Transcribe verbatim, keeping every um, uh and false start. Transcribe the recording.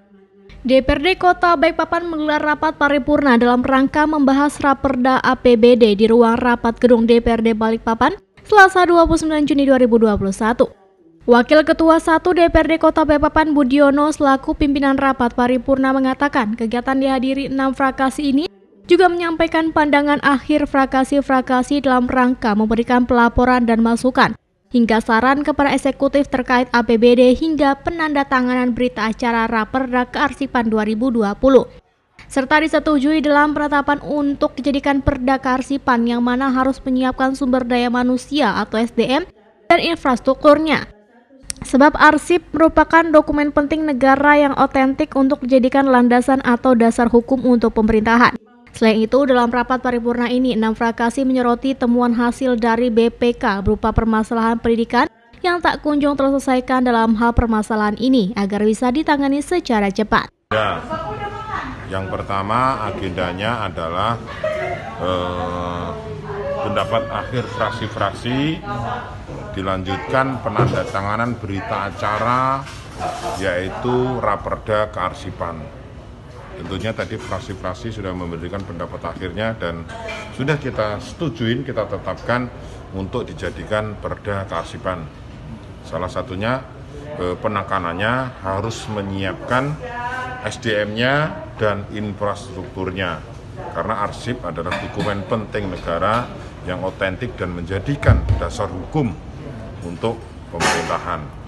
D P R D Kota Balikpapan menggelar rapat paripurna dalam rangka membahas Raperda A P B D di ruang rapat gedung D P R D Balikpapan Selasa dua puluh sembilan Juni dua ribu dua puluh satu. Wakil Ketua satu D P R D Kota Balikpapan Budiono selaku pimpinan rapat paripurna mengatakan kegiatan dihadiri enam fraksi ini juga menyampaikan pandangan akhir fraksi-fraksi dalam rangka memberikan pelaporan dan masukan hingga saran kepada eksekutif terkait A P B D hingga penandatanganan berita acara Raperda Kearsipan dua ribu dua puluh. Serta disetujui dalam penetapan untuk dijadikan Perda Kearsipan yang mana harus menyiapkan sumber daya manusia atau S D M dan infrastrukturnya. Sebab arsip merupakan dokumen penting negara yang otentik untuk dijadikan landasan atau dasar hukum untuk pemerintahan. Selain itu, dalam rapat paripurna ini, enam fraksi menyoroti temuan hasil dari B P K berupa permasalahan pendidikan yang tak kunjung terselesaikan dalam hal permasalahan ini agar bisa ditangani secara cepat. Ya, yang pertama agendanya adalah eh, pendapat akhir fraksi-fraksi, dilanjutkan penandatanganan berita acara yaitu Raperda Kearsipan. Tentunya tadi fraksi-fraksi sudah memberikan pendapat akhirnya dan sudah kita setujuin, kita tetapkan untuk dijadikan Perda Kearsipan. Salah satunya eh, penekanannya harus menyiapkan S D M-nya dan infrastrukturnya. Karena arsip adalah dokumen penting negara yang otentik dan menjadikan dasar hukum untuk pemerintahan.